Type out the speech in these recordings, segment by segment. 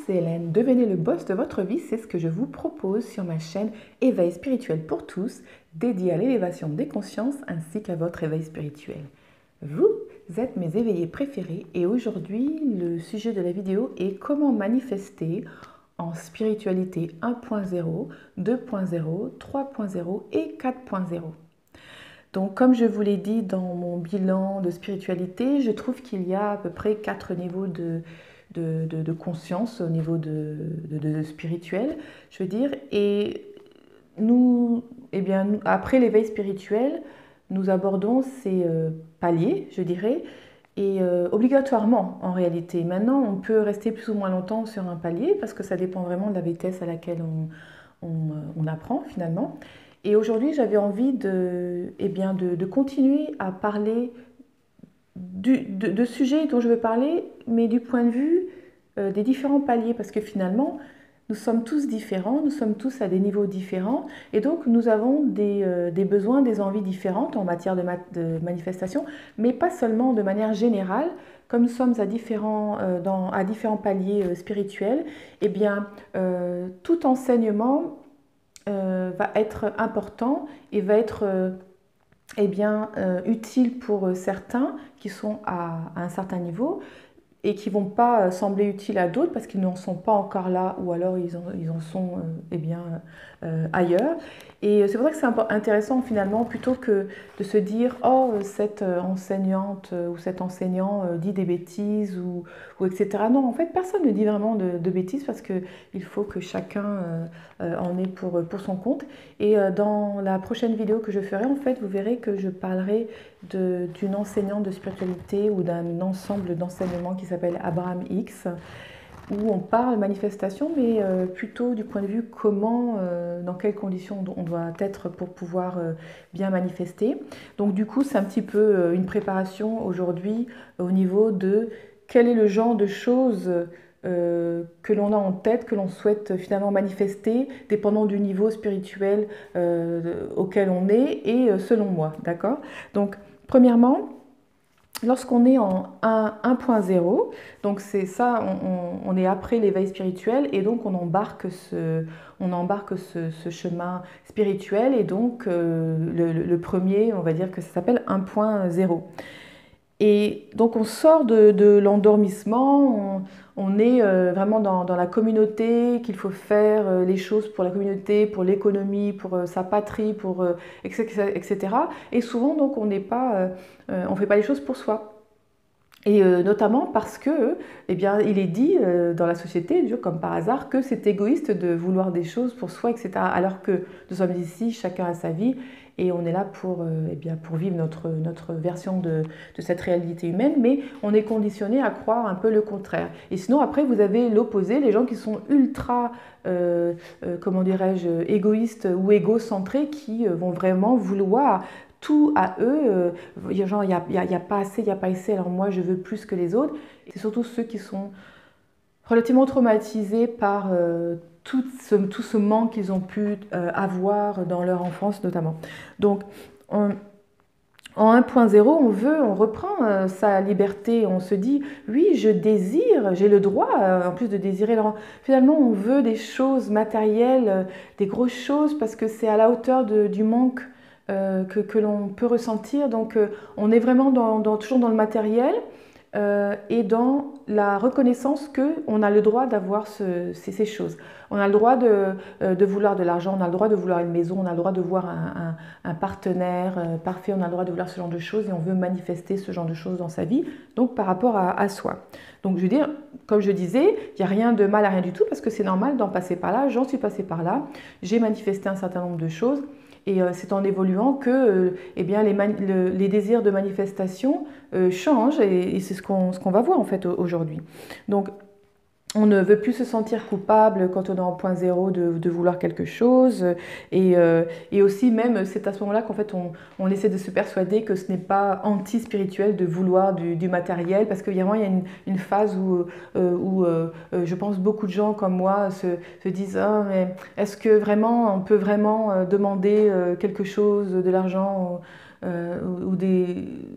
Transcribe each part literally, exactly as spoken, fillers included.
c'est Hélène. Devenez le boss de votre vie, c'est ce que je vous propose sur ma chaîne Éveil spirituel pour tous, dédiée à l'élévation des consciences ainsi qu'à votre éveil spirituel. Vous êtes mes éveillés préférés et aujourd'hui, le sujet de la vidéo est comment manifester en spiritualité un point zéro, deux point zéro, trois point zéro et quatre point zéro. Donc, comme je vous l'ai dit dans mon bilan de spiritualité, je trouve qu'il y a à peu près quatre niveaux de, de, de, de conscience au niveau de, de, de spirituel, je veux dire. Et nous, eh bien, nous, après l'éveil spirituel, nous abordons ces euh, paliers, je dirais, et euh, obligatoirement en réalité. Maintenant, on peut rester plus ou moins longtemps sur un palier parce que ça dépend vraiment de la vitesse à laquelle on, on, on apprend finalement. Et aujourd'hui, j'avais envie de, eh bien, de, de continuer à parler du, de, de sujets dont je veux parler, mais du point de vue euh, des différents paliers, parce que finalement, nous sommes tous différents, nous sommes tous à des niveaux différents, et donc nous avons des, euh, des besoins, des envies différentes en matière de, ma de manifestation, mais pas seulement de manière générale. Comme nous sommes à différents, euh, dans, à différents paliers euh, spirituels, eh bien, euh, tout enseignement Euh, va être important et va être euh, eh bien, euh, utile pour certains qui sont à, à un certain niveau et qui ne vont pas sembler utiles à d'autres parce qu'ils n'en sont pas encore là ou alors ils en, ils en sont euh, eh bien, euh, ailleurs. Et c'est pour ça que c'est intéressant finalement, plutôt que de se dire « Oh, cette enseignante ou cet enseignant dit des bêtises » ou, ou et cetera. Non, en fait, personne ne dit vraiment de, de bêtises parce qu'il faut que chacun euh, en ait pour, pour son compte. Et euh, dans la prochaine vidéo que je ferai, en fait, vous verrez que je parlerai d'une enseignante de spiritualité ou d'un ensemble d'enseignements qui s'appelle Abraham Hicks, où on parle manifestation, mais euh, plutôt du point de vue comment, euh, dans quelles conditions on doit être pour pouvoir euh, bien manifester. Donc du coup, c'est un petit peu euh, une préparation aujourd'hui au niveau de quel est le genre de choses euh, que l'on a en tête, que l'on souhaite finalement manifester, dépendant du niveau spirituel euh, auquel on est, et euh, selon moi, d'accord? Donc, premièrement, lorsqu'on est en un point zéro, donc c'est ça, on, on, on est après l'éveil spirituel et donc on embarque ce, on embarque ce, ce chemin spirituel et donc euh, le, le premier, on va dire que ça s'appelle un point zéro. Et donc on sort de, de l'endormissement, on, on est euh, vraiment dans, dans la communauté, qu'il faut faire euh, les choses pour la communauté, pour l'économie, pour euh, sa patrie, pour, euh, et cetera. Et souvent donc on n'est pas, euh, euh, on fait pas les choses pour soi. Et euh, notamment parce que, eh bien, il est dit euh, dans la société, comme par hasard, que c'est égoïste de vouloir des choses pour soi, et cetera. Alors que nous sommes ici, chacun a sa vie, et on est là pour, euh, eh bien, pour vivre notre, notre version de, de cette réalité humaine, mais on est conditionné à croire un peu le contraire. Et sinon, après, vous avez l'opposé, les gens qui sont ultra, euh, euh, comment dirais-je, égoïstes ou égocentrés, qui euh, vont vraiment vouloir tout à eux, euh, genre il n'y a, y a, y a pas assez, il n'y a pas assez, alors moi je veux plus que les autres. C'est surtout ceux qui sont relativement traumatisés par euh, tout, ce, tout ce manque qu'ils ont pu euh, avoir dans leur enfance notamment. Donc on, en un point zéro, on veut, on reprend euh, sa liberté, on se dit oui, je désire, j'ai le droit euh, en plus de désirer. Alors, finalement, on veut des choses matérielles, euh, des grosses choses parce que c'est à la hauteur de, du manque Euh, que, que l'on peut ressentir. Donc euh, on est vraiment dans, dans, toujours dans le matériel euh, et dans la reconnaissance qu'on a le droit d'avoir ce, ces, ces choses. On a le droit de, euh, de vouloir de l'argent, on a le droit de vouloir une maison, on a le droit de vouloir un, un, un partenaire euh, parfait, on a le droit de vouloir ce genre de choses et on veut manifester ce genre de choses dans sa vie, donc par rapport à, à soi. Donc je veux dire, comme je disais, il n'y a rien de mal à rien du tout parce que c'est normal d'en passer par là, j'en suis passée par là, j'ai manifesté un certain nombre de choses. Et euh, c'est en évoluant que euh, eh bien, les, le, les désirs de manifestation euh, changent et, et c'est ce qu'on ce qu'on va voir en fait aujourd'hui. Donc on ne veut plus se sentir coupable quand on est en point zéro de, de vouloir quelque chose et, euh, et aussi même c'est à ce moment-là qu'en fait on, on essaie de se persuader que ce n'est pas anti-spirituel de vouloir du, du matériel parce qu'il y a vraiment il y a une, une phase où, euh, où euh, je pense beaucoup de gens comme moi se, se disent oh, mais est-ce que vraiment on peut vraiment demander quelque chose, de l'argent euh, ou, ou des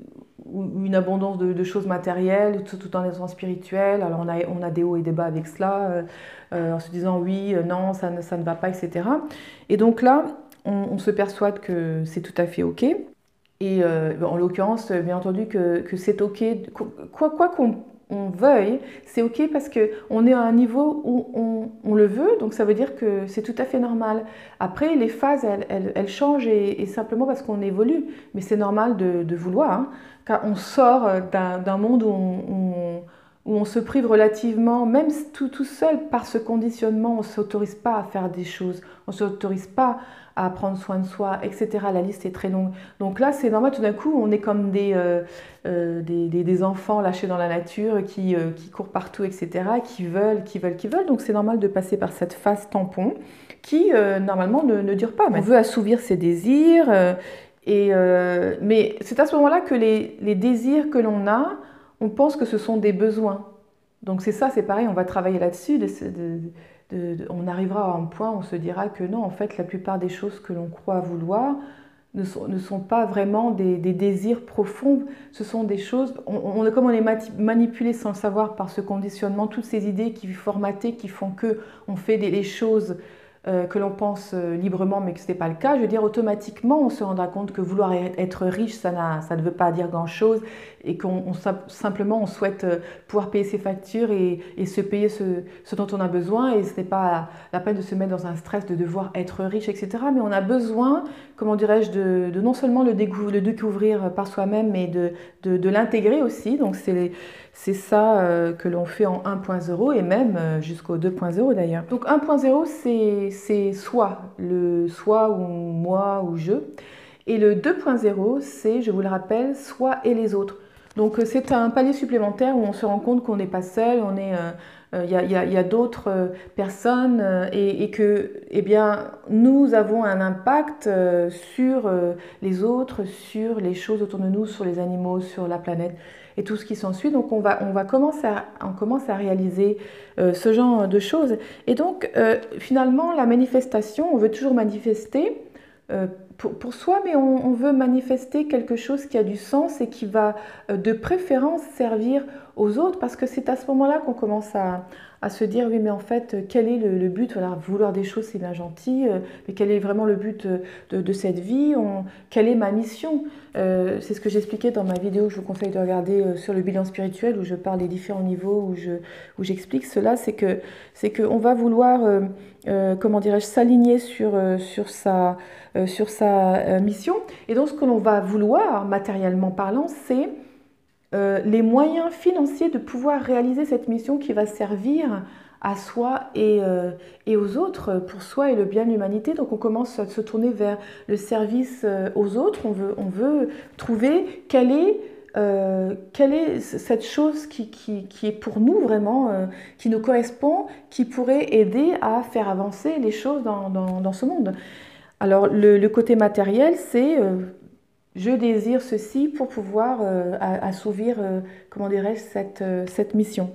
ou une abondance de, de choses matérielles, tout, tout en étant spirituel. Alors on a, on a des hauts et des bas avec cela, euh, euh, en se disant oui, euh, non, ça ne, ça ne va pas, et cetera. Et donc là, on, on se persuade que c'est tout à fait OK. Et euh, en l'occurrence, bien entendu que, que c'est OK, quoi quoi qu'on on veuille, c'est OK parce qu'on est à un niveau où on, on le veut, donc ça veut dire que c'est tout à fait normal. Après, les phases, elles, elles, elles changent et, et simplement parce qu'on évolue, mais c'est normal de, de vouloir, hein, car on sort d'un monde où on, on, où on se prive relativement, même tout, tout seul par ce conditionnement, on ne s'autorise pas à faire des choses, on ne s'autorise pas à prendre soin de soi, et cetera. La liste est très longue. Donc là, c'est normal, tout d'un coup, on est comme des, euh, euh, des, des, des enfants lâchés dans la nature qui, euh, qui courent partout, et cetera, qui veulent, qui veulent, qui veulent. Donc c'est normal de passer par cette phase tampon qui, euh, normalement, ne, ne dure pas. On veut assouvir ses désirs, euh, et, euh, mais c'est à ce moment-là que les, les désirs que l'on a, on pense que ce sont des besoins. Donc c'est ça, c'est pareil, on va travailler là-dessus. De, de, de, de, on arrivera à un point où on se dira que non, en fait, la plupart des choses que l'on croit vouloir ne sont, ne sont pas vraiment des, des désirs profonds. Ce sont des choses, on, on, comme on est manipulé sans le savoir par ce conditionnement, toutes ces idées qui formatées, qui font que on fait des, des choses euh, que l'on pense euh, librement, mais que ce n'est pas le cas. Je veux dire, automatiquement, on se rendra compte que vouloir être riche, ça, ça ne veut pas dire grand-chose, et qu'on on, simplement on souhaite euh, pouvoir payer ses factures et, et se payer ce, ce dont on a besoin, et ce n'est pas la peine de se mettre dans un stress de devoir être riche, et cetera. Mais on a besoin, comment dirais-je, de, de non seulement le, le découvrir par soi-même, mais de, de, de l'intégrer aussi. Donc c'est c'est ça euh, que l'on fait en un point zéro et même euh, jusqu'au deux point zéro d'ailleurs. Donc un point zéro, c'est soi, le soi ou moi ou je. Et le deux point zéro, c'est, je vous le rappelle, soi et les autres. Donc c'est un palier supplémentaire où on se rend compte qu'on n'est pas seul, on est, il euh, y a, y a, y a d'autres euh, personnes euh, et, et que, eh bien, nous avons un impact euh, sur euh, les autres, sur les choses autour de nous, sur les animaux, sur la planète et tout ce qui s'ensuit. Donc on va, on va commencer à, on commence à réaliser euh, ce genre de choses. Et donc euh, finalement, la manifestation, on veut toujours manifester euh, pour, pour soi, mais on, on veut manifester quelque chose qui a du sens et qui va euh, de préférence servir aux autres, parce que c'est à ce moment-là qu'on commence à, à se dire, oui, mais en fait, quel est le, le but? Voilà, vouloir des choses, c'est bien gentil, euh, mais quel est vraiment le but de, de, de cette vie? On, quelle est ma mission? euh, C'est ce que j'expliquais dans ma vidéo que je vous conseille de regarder euh, sur le bilan spirituel, où je parle des différents niveaux, où je, où j'explique cela. C'est que, c'est qu'on va vouloir, euh, euh, comment dirais-je, s'aligner sur, euh, sur sa, euh, sur sa euh, mission. Et donc, ce que l'on va vouloir, matériellement parlant, c'est Euh, les moyens financiers de pouvoir réaliser cette mission qui va servir à soi et, euh, et aux autres, pour soi et le bien de l'humanité. Donc on commence à se tourner vers le service euh, aux autres. On veut, on veut trouver quelle est, euh, quelle est cette chose qui, qui, qui est pour nous vraiment, euh, qui nous correspond, qui pourrait aider à faire avancer les choses dans, dans, dans ce monde. Alors le, le côté matériel, c'est... Euh, je désire ceci pour pouvoir euh, assouvir, euh, comment dirais-je, cette, euh, cette mission.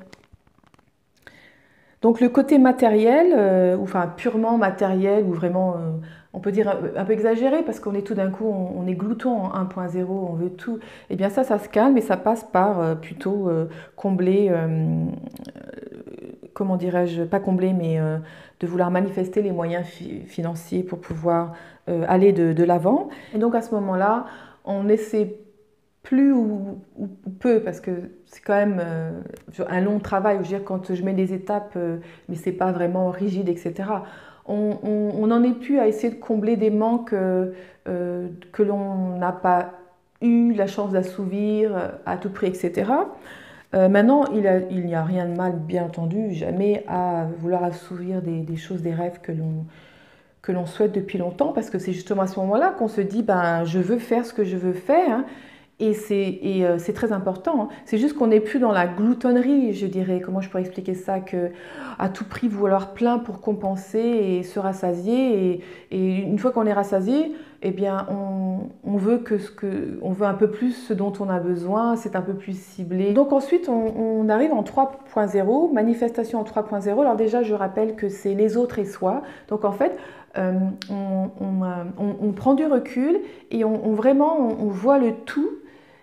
Donc le côté matériel, euh, ou enfin purement matériel, ou vraiment, euh, on peut dire un, un peu exagéré, parce qu'on est tout d'un coup, on, on est glouton en un point zéro, on veut tout. Eh bien ça, ça se calme, et ça passe par euh, plutôt euh, combler, euh, comment dirais-je, pas combler, mais euh, de vouloir manifester les moyens fi financiers pour pouvoir euh, aller de, de l'avant. Et donc à ce moment-là, on essaie plus ou, ou, ou peu, parce que c'est quand même euh, un long travail, je veux dire, quand je mets des étapes, euh, mais c'est pas vraiment rigide, et cetera. On n'en est plus à essayer de combler des manques euh, euh, que l'on n'a pas eu la chance d'assouvir à tout prix, et cetera. Euh, maintenant, il n'y a, a rien de mal, bien entendu, jamais à vouloir assouvir des, des choses, des rêves que l'on que l'on souhaite depuis longtemps, parce que c'est justement à ce moment-là qu'on se dit, ben, je veux faire ce que je veux faire, hein, et c'est euh, très important. Hein. C'est juste qu'on n'est plus dans la gloutonnerie, je dirais. Comment je pourrais expliquer ça? Que à tout prix vouloir plein pour compenser et se rassasier, et, et une fois qu'on est rassasié, eh bien, on, on, veut que ce que, on veut un peu plus ce dont on a besoin, c'est un peu plus ciblé. Donc ensuite, on, on arrive en trois point zéro, manifestation en trois point zéro. Alors déjà, je rappelle que c'est les autres et soi. Donc en fait, euh, on, on, on, on prend du recul et on, on vraiment, on, on voit le tout,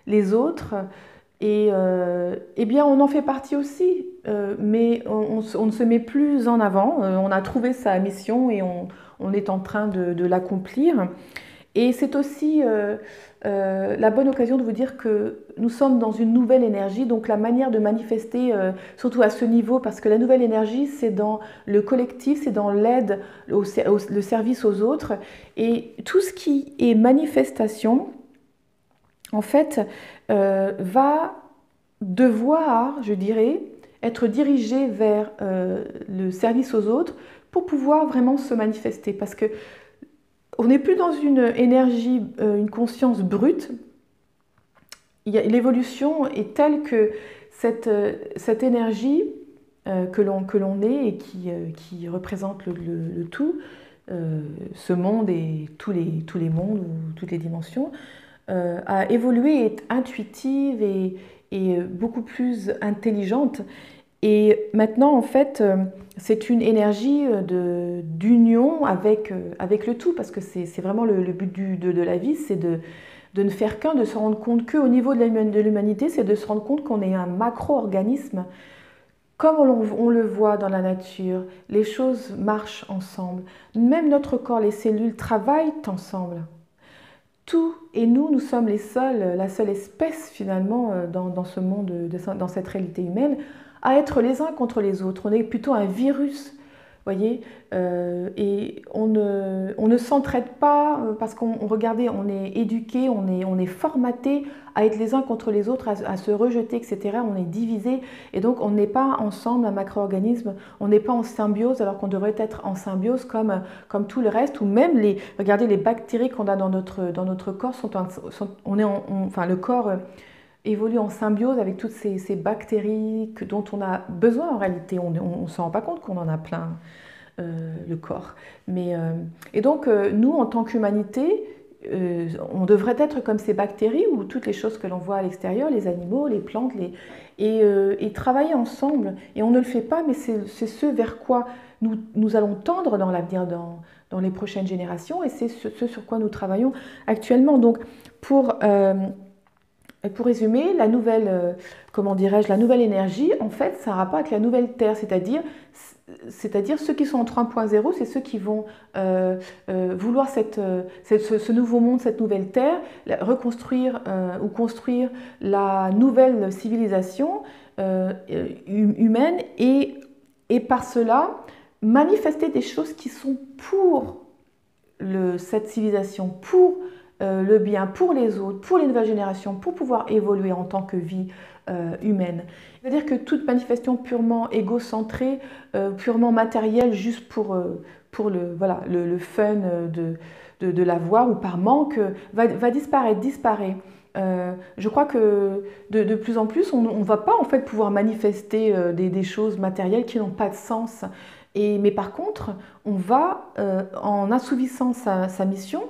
les autres. Et euh, eh bien, on en fait partie aussi, euh, mais on, on, on ne se met plus en avant. Euh, on a trouvé sa mission et on, on est en train de, de l'accomplir. Et c'est aussi euh, euh, la bonne occasion de vous dire que nous sommes dans une nouvelle énergie, donc la manière de manifester, euh, surtout à ce niveau, parce que la nouvelle énergie, c'est dans le collectif, c'est dans l'aide, au, au, le service aux autres. Et tout ce qui est manifestation, en fait, euh, va devoir, je dirais, être dirigé vers euh, le service aux autres pour pouvoir vraiment se manifester. Parce que on n'est plus dans une énergie, euh, une conscience brute. L'évolution est telle que cette, euh, cette énergie euh, que l'on que l'on est et qui, euh, qui représente le, le, le tout, euh, ce monde et tous les, tous les mondes ou toutes les dimensions, euh, a évolué, est intuitive et, et beaucoup plus intelligente. Et maintenant, en fait, c'est une énergie d'union avec, avec le tout, parce que c'est vraiment le, le but du, de, de la vie, c'est de, de ne faire qu'un, de se rendre compte qu'au niveau de l'humanité, c'est de se rendre compte qu'on est un macro-organisme. Comme on, on le voit dans la nature, les choses marchent ensemble. Même notre corps, les cellules travaillent ensemble. Tout et nous, nous sommes les seuls, la seule espèce finalement dans, dans ce monde, dans cette réalité humaine, à être les uns contre les autres. On est plutôt un virus, voyez, euh, et on ne, on ne s'entraide pas parce qu'on, regardez, on est éduqué, on est, on est formaté à être les uns contre les autres, à, à se rejeter, et cetera. On est divisé et donc on n'est pas ensemble, un macro-organisme, on n'est pas en symbiose alors qu'on devrait être en symbiose comme, comme tout le reste, ou même les, regardez, les bactéries qu'on a dans notre, dans notre corps, sont, en, sont on est en, on, enfin le corps évolue en symbiose avec toutes ces, ces bactéries que, dont on a besoin en réalité. On ne se rend pas compte qu'on en a plein, euh, le corps. Mais, euh, et donc, euh, nous, en tant qu'humanité, euh, on devrait être comme ces bactéries ou toutes les choses que l'on voit à l'extérieur, les animaux, les plantes, les, et, euh, et travailler ensemble. Et on ne le fait pas, mais c'est ce vers quoi nous, nous allons tendre dans l'avenir, dans, dans les prochaines générations, et c'est ce, ce sur quoi nous travaillons actuellement. Donc, pour... Euh, Et pour résumer, la nouvelle, euh, comment dirais-je, la nouvelle énergie, en fait, ça a un rapport avec la nouvelle Terre, c'est-à-dire, c'est-à-dire ceux qui sont en trois point zéro, c'est ceux qui vont euh, euh, vouloir cette, cette, ce, ce nouveau monde, cette nouvelle Terre, reconstruire euh, ou construire la nouvelle civilisation euh, humaine et, et par cela manifester des choses qui sont pour le, cette civilisation, pour Euh, le bien pour les autres, pour les nouvelles générations, pour pouvoir évoluer en tant que vie euh, humaine. C'est-à-dire que toute manifestation purement égocentrée, euh, purement matérielle, juste pour, euh, pour le, voilà, le, le fun de, de, de l'avoir ou par manque, va, va disparaître, disparaît. Euh, je crois que de, de plus en plus, on ne va pas en fait pouvoir manifester euh, des, des choses matérielles qui n'ont pas de sens. Et, mais par contre, on va, euh, en assouvissant sa, sa mission,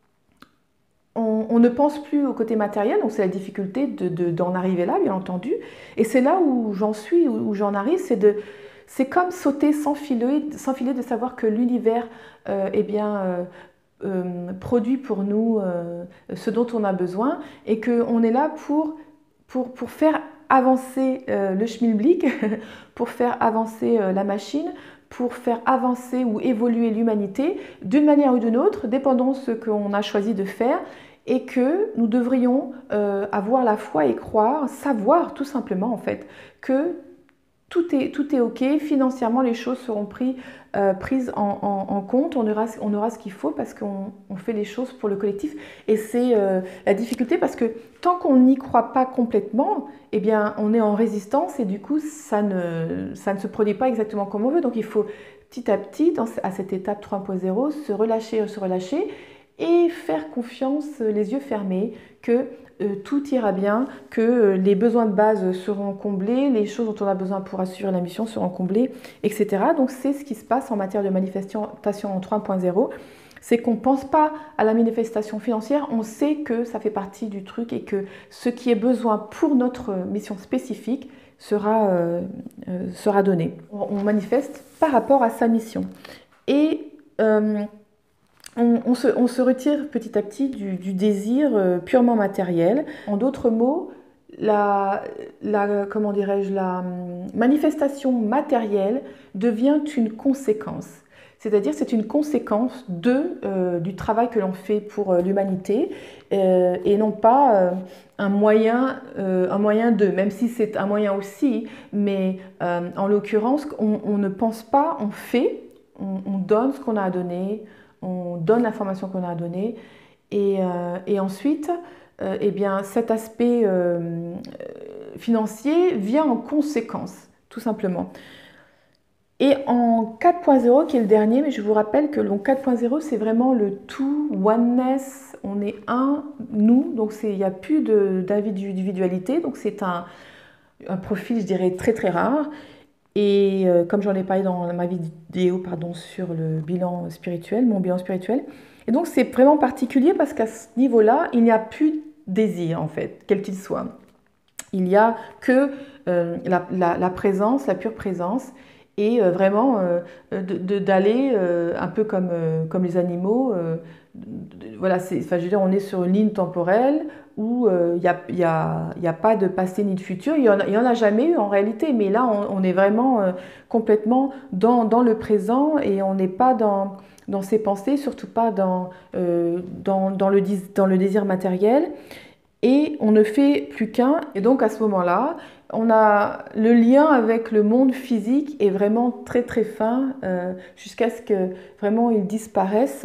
On, on ne pense plus au côté matériel, donc c'est la difficulté d'en de, de, arriver là, bien entendu. Et c'est là où j'en suis, où, où j'en arrive, c'est de, c'est comme sauter sans filet, sans filet de savoir que l'univers euh, eh bien, euh, euh, produit pour nous euh, ce dont on a besoin et qu'on est là pour, pour, pour faire avancer euh, le schmilblick, pour faire avancer euh, la machine, pour faire avancer ou évoluer l'humanité d'une manière ou d'une autre, dépendant de ce qu'on a choisi de faire, et que nous devrions euh, avoir la foi et croire, savoir tout simplement en fait, que tout est, tout est ok, financièrement les choses seront pris, euh, prises en, en, en compte, on aura, on aura ce qu'il faut parce qu'on on fait les choses pour le collectif. Et c'est euh, la difficulté parce que tant qu'on n'y croit pas complètement, eh bien on est en résistance et du coup ça ne, ça ne se produit pas exactement comme on veut. Donc il faut petit à petit, dans, à cette étape trois point zéro, se relâcher, se relâcher et faire confiance, les yeux fermés, que euh, tout ira bien, que euh, les besoins de base seront comblés, les choses dont on a besoin pour assurer la mission seront comblées, et cetera. Donc c'est ce qui se passe en matière de manifestation en trois point zéro. C'est qu'on ne pense pas à la manifestation financière, on sait que ça fait partie du truc et que ce qui est besoin pour notre mission spécifique sera, euh, euh, sera donné. On manifeste par rapport à sa mission. Et... Euh, on, on, se, on se retire petit à petit du, du désir euh, purement matériel. En d'autres mots, la, la, comment dirais-je, la hum, manifestation matérielle devient une conséquence. C'est-à-dire c'est une conséquence de, euh, du travail que l'on fait pour euh, l'humanité euh, et non pas euh, un moyen, euh, un moyen de, même si c'est un moyen aussi, mais euh, en l'occurrence, on, on ne pense pas, on fait, on, on donne ce qu'on a à donner, on donne l'information qu'on a à donner et, euh, et ensuite, euh, eh bien, cet aspect euh, financier vient en conséquence, tout simplement. Et en quatre point zéro, qui est le dernier, mais je vous rappelle que le quatre point zéro, c'est vraiment le tout, oneness, on est un, nous, donc il n'y a plus d'individualité, donc c'est un, un profil, je dirais, très très rare. Et euh, comme j'en ai parlé dans ma vidéo pardon, sur le bilan spirituel, mon bilan spirituel, et donc c'est vraiment particulier parce qu'à ce niveau-là, il n'y a plus de désir en fait, quel qu'il soit. Il n'y a que euh, la, la, la présence, la pure présence, et euh, vraiment euh, d'aller euh, un peu comme, euh, comme les animaux. Euh, de, de, voilà, enfin, je veux dire, on est sur une ligne temporelle où il euh, n'y a, y a, y a pas de passé ni de futur. Il n'y en, en a jamais eu en réalité, mais là, on, on est vraiment euh, complètement dans, dans le présent et on n'est pas dans, dans ses pensées, surtout pas dans, euh, dans, dans, le, dans le désir matériel. Et on ne fait plus qu'un. Et donc à ce moment-là, on a le lien avec le monde physique est vraiment très très fin euh, jusqu'à ce que vraiment il disparaisse.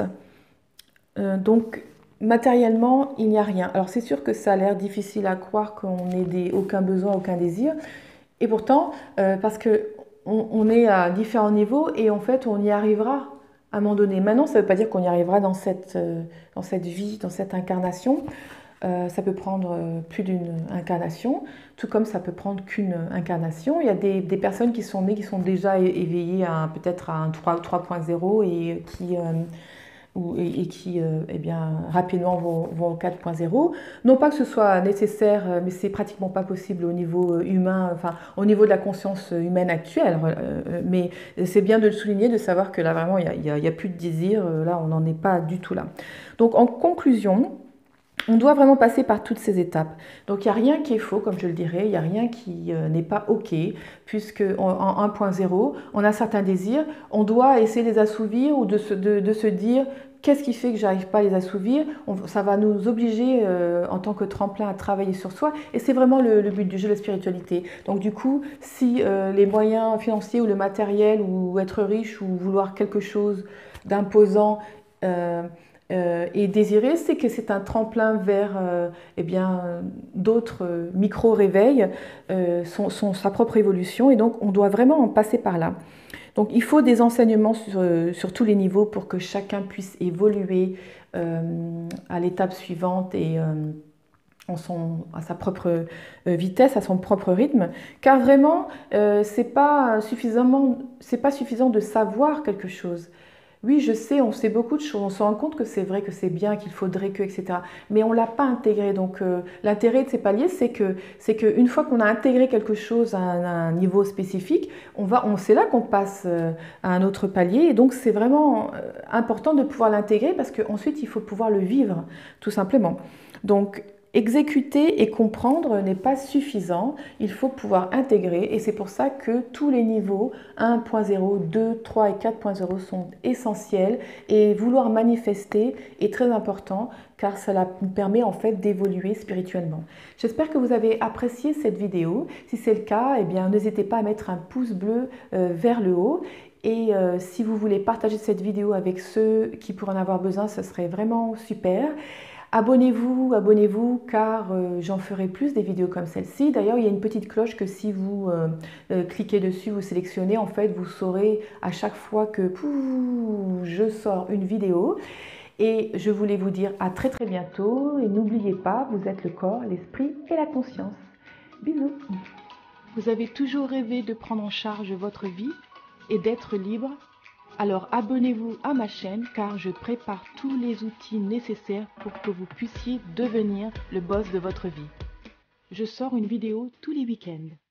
Euh, donc matériellement, il n'y a rien. Alors c'est sûr que ça a l'air difficile à croire qu'on n'ait des, aucun besoin, aucun désir. Et pourtant, euh, parce qu'on on est à différents niveaux et en fait on y arrivera à un moment donné. Maintenant, ça ne veut pas dire qu'on y arrivera dans cette, euh, dans cette vie, dans cette incarnation. Euh, ça peut prendre euh, plus d'une incarnation, tout comme ça peut prendre qu'une incarnation. Il y a des, des personnes qui sont nées, qui sont déjà éveillées à peut-être à un trois point zéro et qui, euh, ou, et, et qui euh, eh bien, rapidement vont, vont au quatre point zéro. Non pas que ce soit nécessaire, mais c'est pratiquement pas possible au niveau humain, enfin au niveau de la conscience humaine actuelle. Euh, mais c'est bien de le souligner, de savoir que là vraiment il n'y a, a, a plus de désir, là on n'en est pas du tout là. Donc en conclusion, on doit vraiment passer par toutes ces étapes. Donc il n'y a rien qui est faux, comme je le dirais, il n'y a rien qui euh, n'est pas OK, puisque en, en un point zéro, on a certains désirs, on doit essayer de les assouvir ou de se, de, de se dire qu'est-ce qui fait que j'arrive pas à les assouvir. On, ça va nous obliger euh, en tant que tremplin à travailler sur soi, et c'est vraiment le, le but du jeu de la spiritualité. Donc du coup, si euh, les moyens financiers ou le matériel ou être riche ou vouloir quelque chose d'imposant euh, Euh, et désirer, c'est que c'est un tremplin vers euh, eh bien, d'autres euh, micro-réveils, euh, son, son, sa propre évolution, et donc on doit vraiment en passer par là. Donc il faut des enseignements sur, sur tous les niveaux pour que chacun puisse évoluer euh, à l'étape suivante et euh, en son, à sa propre vitesse, à son propre rythme, car vraiment, euh, c'est pas suffisamment, c'est pas suffisant de savoir quelque chose. Oui, je sais, on sait beaucoup de choses, on se rend compte que c'est vrai, que c'est bien, qu'il faudrait que, et cetera. Mais on ne l'a pas intégré. Donc euh, l'intérêt de ces paliers, c'est que c'est qu'une fois qu'on a intégré quelque chose à un, à un niveau spécifique, on va, on, c'est là qu'on passe euh, à un autre palier. Et donc c'est vraiment euh, important de pouvoir l'intégrer parce qu'ensuite il faut pouvoir le vivre, tout simplement. Donc exécuter et comprendre n'est pas suffisant, il faut pouvoir intégrer et c'est pour ça que tous les niveaux un point zéro, deux, trois et quatre point zéro sont essentiels et vouloir manifester est très important car cela nous permet en fait d'évoluer spirituellement. J'espère que vous avez apprécié cette vidéo. Si c'est le cas, eh bien n'hésitez pas à mettre un pouce bleu euh, vers le haut. Et euh, si vous voulez partager cette vidéo avec ceux qui pourraient en avoir besoin, ce serait vraiment super. Abonnez-vous, abonnez-vous car euh, j'en ferai plus des vidéos comme celle-ci. D'ailleurs, il y a une petite cloche que si vous euh, euh, cliquez dessus, vous sélectionnez, en fait, vous saurez à chaque fois que pouh, je sors une vidéo. Et je voulais vous dire à très très bientôt. Et n'oubliez pas, vous êtes le corps, l'esprit et la conscience. Bisous. Vous avez toujours rêvé de prendre en charge votre vie et d'être libre? Alors abonnez-vous à ma chaîne car je prépare tous les outils nécessaires pour que vous puissiez devenir le boss de votre vie. Je sors une vidéo tous les week-ends.